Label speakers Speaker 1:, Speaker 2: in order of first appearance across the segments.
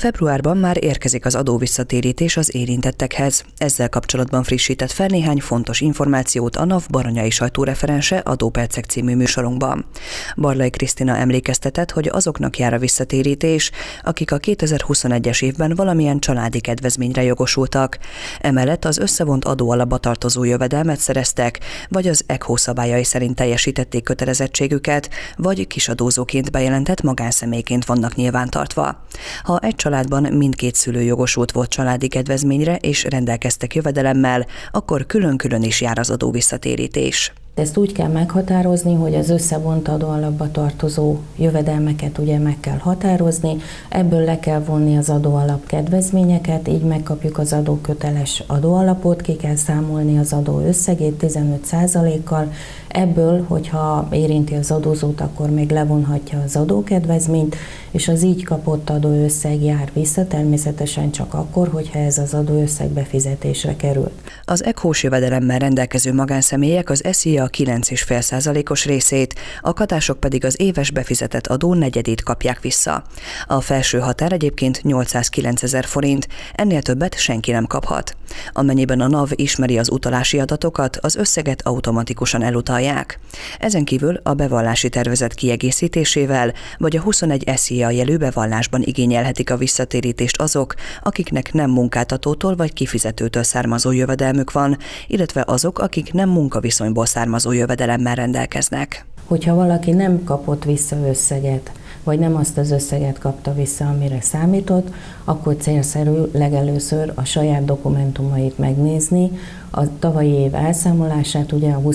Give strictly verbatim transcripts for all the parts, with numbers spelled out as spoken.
Speaker 1: Februárban már érkezik az adóvisszatérítés az érintettekhez. Ezzel kapcsolatban frissített fel néhány fontos információt a NAV baranyai sajtóreferense Adópercek című műsorunkban. Barlay Krisztina emlékeztetett, hogy azoknak jár a visszatérítés, akik a kétezer-huszonegyes évben valamilyen családi kedvezményre jogosultak. Emellett az összevont adóalapba tartozó jövedelmet szereztek, vagy az e cé o szabályai szerint teljesítették kötelezettségüket, vagy kisadózóként bejelentett magánszemélyként vannak nyilvántartva. Ha egy családban mindkét szülő jogosult volt családi kedvezményre és rendelkeztek jövedelemmel, akkor külön-külön is jár az adóvisszatérítés.
Speaker 2: Ezt úgy kell meghatározni, hogy az összevont adóalapba tartozó jövedelmeket ugye meg kell határozni, ebből le kell vonni az adóalap kedvezményeket, így megkapjuk az adóköteles adóalapot, ki kell számolni az adó összegét tizenöt százalékkal, ebből, hogyha érinti az adózót, akkor még levonhatja az adókedvezményt, és az így kapott adóösszeg jár vissza, természetesen csak akkor, hogyha ez az adóösszeg befizetésre kerül.
Speaker 1: Az e cé o-s jövedelemmel rendelkező magánszemélyek az es zé i a kilenc egész öt százalékos részét, a katások pedig az éves befizetett adó negyedét kapják vissza. A felső határ egyébként nyolcszázkilencezer forint, ennél többet senki nem kaphat. Amennyiben a NAV ismeri az utalási adatokat, az összeget automatikusan elutalják. Ezen kívül a bevallási tervezet kiegészítésével vagy a huszonegy es zé i a jelű bevallásban igényelhetik a visszatérítést azok, akiknek nem munkáltatótól vagy kifizetőtől származó jövedelmük van, illetve azok, akik nem munkaviszonyból származó jövedelemmel rendelkeznek.
Speaker 2: Hogyha valaki nem kapott vissza összeget, vagy nem azt az összeget kapta vissza, amire számított, akkor célszerű legelőször a saját dokumentumait megnézni, a tavalyi év elszámolását, ugye a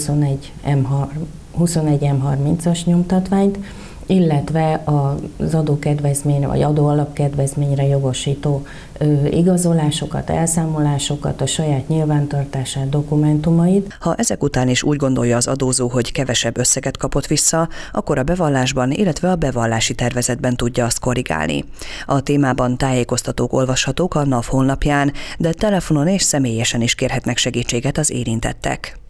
Speaker 2: huszonegy M harmincas nyomtatványt, illetve az adókedvezményre vagy adóalapkedvezményre jogosító ö, igazolásokat, elszámolásokat, a saját nyilvántartását, dokumentumait.
Speaker 1: Ha ezek után is úgy gondolja az adózó, hogy kevesebb összeget kapott vissza, akkor a bevallásban, illetve a bevallási tervezetben tudja azt korrigálni. A témában tájékoztatók olvashatók a NAV honlapján, de telefonon és személyesen is kérhetnek segítséget az érintettek.